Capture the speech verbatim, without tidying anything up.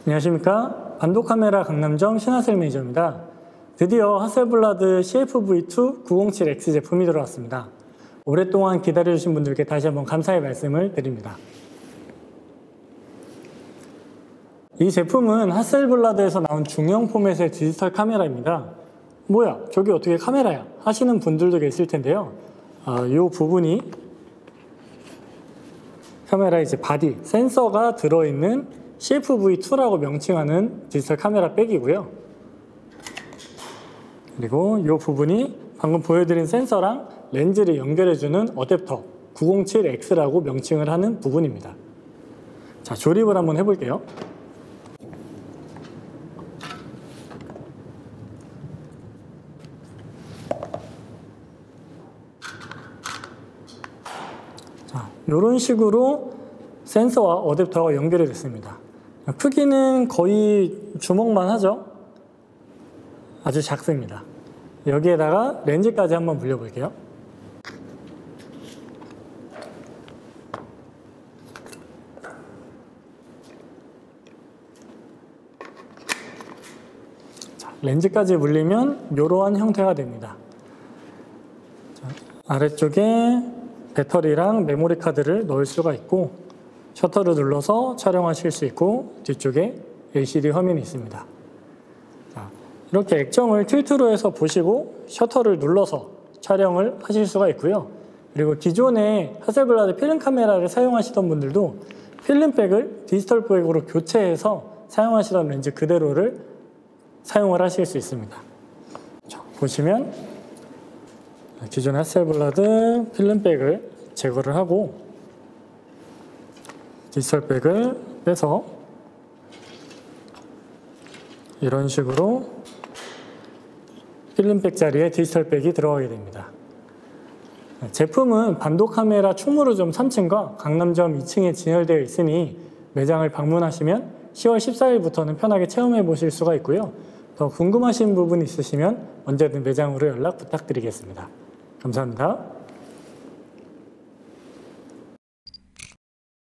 안녕하십니까. 반도카메라 강남점 신하셀 매니저입니다. 드디어 하셀블라드 씨에프브이 투 구공칠 엑스 제품이 들어왔습니다. 오랫동안 기다려주신 분들께 다시 한번 감사의 말씀을 드립니다. 이 제품은 하셀블라드에서 나온 중형 포맷의 디지털 카메라입니다. 뭐야, 저기 어떻게 카메라야? 하시는 분들도 계실 텐데요. 어, 이 부분이 카메라 이제 바디, 센서가 들어있는 씨에프브이 투라고 명칭하는 디지털 카메라 백이고요. 그리고 이 부분이 방금 보여드린 센서랑 렌즈를 연결해주는 어댑터 구공칠 엑스라고 명칭을 하는 부분입니다. 자, 조립을 한번 해볼게요. 자, 이런 식으로 센서와 어댑터가 연결이 됐습니다. 크기는 거의 주먹만 하죠. 아주 작습니다. 여기에다가 렌즈까지 한번 물려볼게요. 자, 렌즈까지 물리면 이러한 형태가 됩니다. 자, 아래쪽에 배터리랑 메모리 카드를 넣을 수가 있고, 셔터를 눌러서 촬영하실 수 있고, 뒤쪽에 엘시디 화면이 있습니다. 자, 이렇게 액정을 틸트로 해서 보시고 셔터를 눌러서 촬영을 하실 수가 있고요. 그리고 기존에 하셀블라드 필름 카메라를 사용하시던 분들도 필름백을 디지털 백으로 교체해서 사용하시던 렌즈 그대로를 사용을 하실 수 있습니다. 자, 보시면 기존 하셀블라드 필름백을 제거를 하고 디지털백을 빼서 이런 식으로 필름백 자리에 디지털백이 들어가게 됩니다. 제품은 반도카메라 충무로점 삼 층과 강남점 이 층에 진열되어 있으니 매장을 방문하시면 시월 십사일부터는 편하게 체험해 보실 수가 있고요. 더 궁금하신 부분 있으시면 언제든 매장으로 연락 부탁드리겠습니다. 감사합니다.